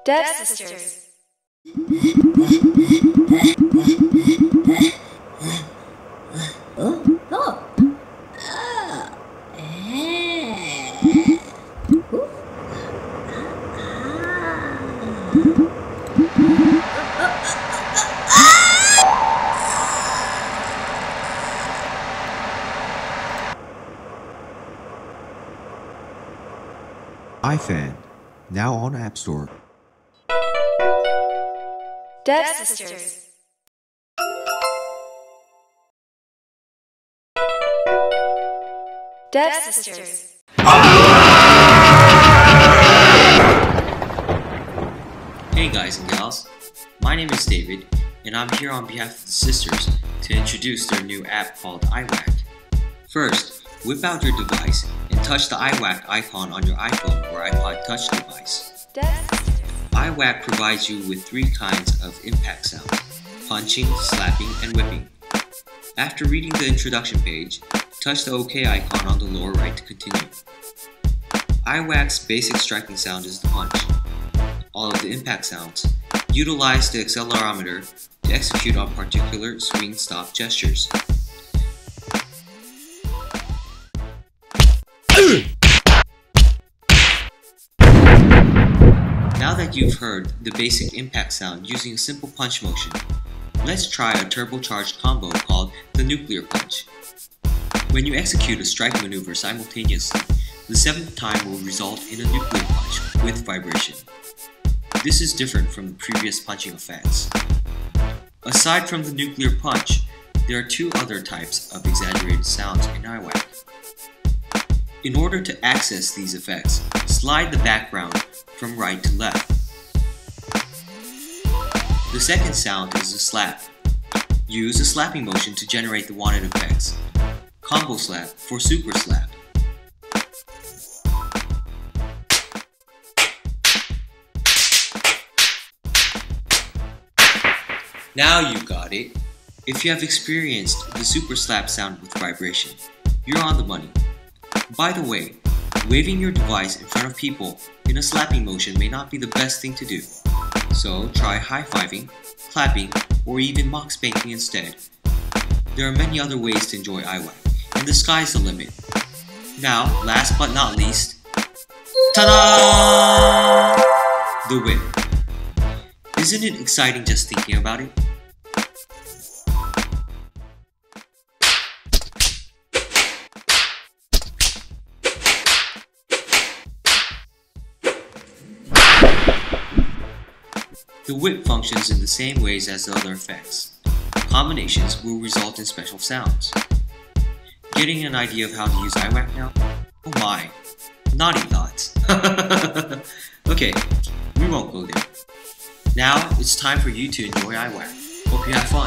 Devsisters. iFan, now on App Store. Devsisters. Devsisters. Hey guys and gals, my name is David, and I'm here on behalf of the sisters to introduce their new app called iWhack. First, whip out your device and touch the iWhack icon on your iPhone or iPod Touch device. iWhack provides you with 3 kinds of impact sounds: punching, slapping, and whipping. After reading the introduction page, touch the OK icon on the lower right to continue. iWhack's basic striking sound is the punch. All of the impact sounds utilize the accelerometer to execute on particular swing-stop gestures. Now that you've heard the basic impact sound using a simple punch motion, let's try a turbocharged combo called the nuclear punch. When you execute a strike maneuver simultaneously, the 7th time will result in a nuclear punch with vibration. This is different from the previous punching effects. Aside from the nuclear punch, there are 2 other types of exaggerated sounds in iWhack. In order to access these effects, slide the background from right to left. The second sound is a slap. Use a slapping motion to generate the wanted effects. Combo slap for super slap. Now you got it. If you have experienced the super slap sound with vibration, you're on the money. By the way, waving your device in front of people in a slapping motion may not be the best thing to do. So try high-fiving, clapping, or even mock spanking instead. There are many other ways to enjoy iWhack, and the sky's the limit. Now, last but not least, ta-da! The whip. Isn't it exciting just thinking about it? The whip functions in the same ways as the other effects. Combinations will result in special sounds. Getting an idea of how to use iWhack now? Oh my, naughty thoughts. Okay, we won't go there. Now it's time for you to enjoy iWhack. Hope you have fun.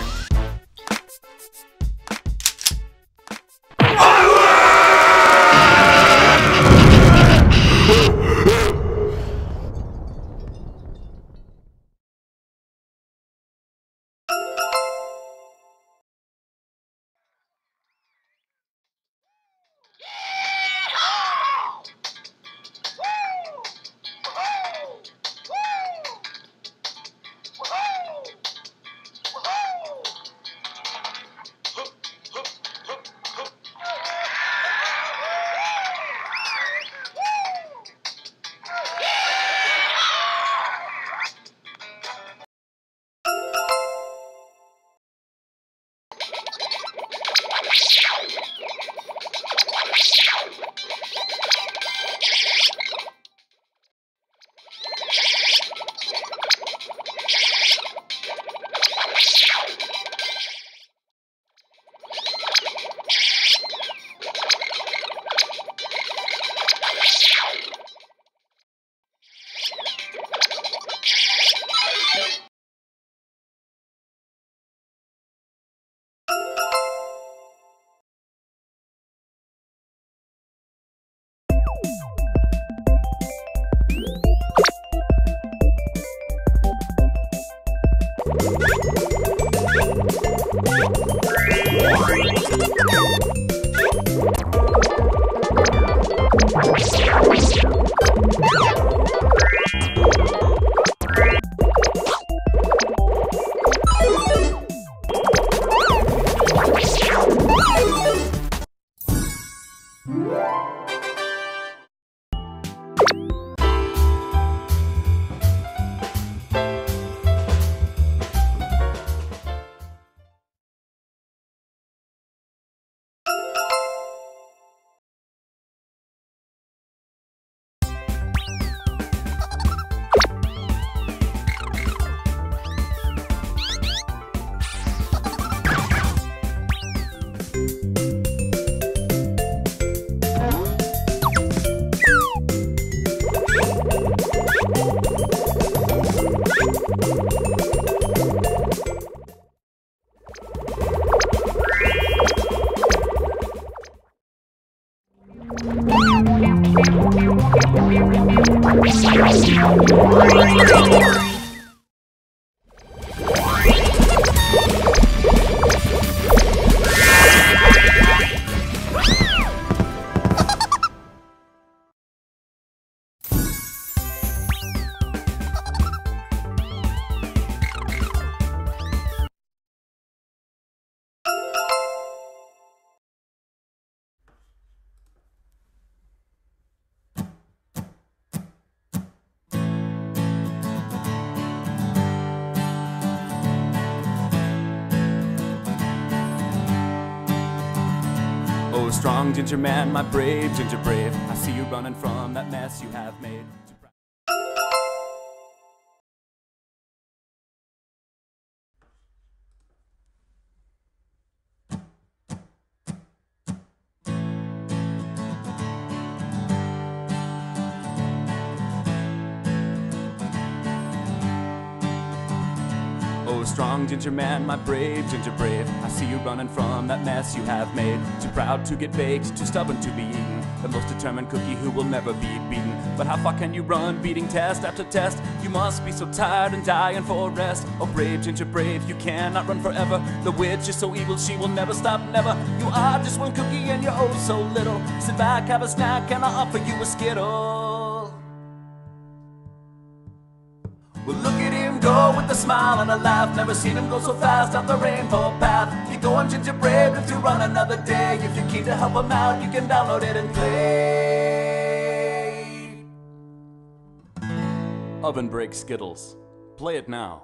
Oh, strong ginger man, my brave ginger brave, I see you running from that mess you have made. Oh, strong ginger man, my brave ginger brave, I see you running from that mess you have made. Too proud to get baked, too stubborn to be eaten, the most determined cookie who will never be beaten. But how far can you run, beating test after test? You must be so tired and dying for rest. Oh, brave ginger brave, you cannot run forever. The witch is so evil, she will never stop, never. You are just one cookie and you're oh so little. Sit back, have a snack, and I'll offer you a Skittle. Well, look at him go with a smile and a laugh. Never seen him go so fast up the rainbow path. Keep going, ginger brave, if you run another day. If you're keen to help him out, you can download it and play. OvenBreak Skittles. Play it now.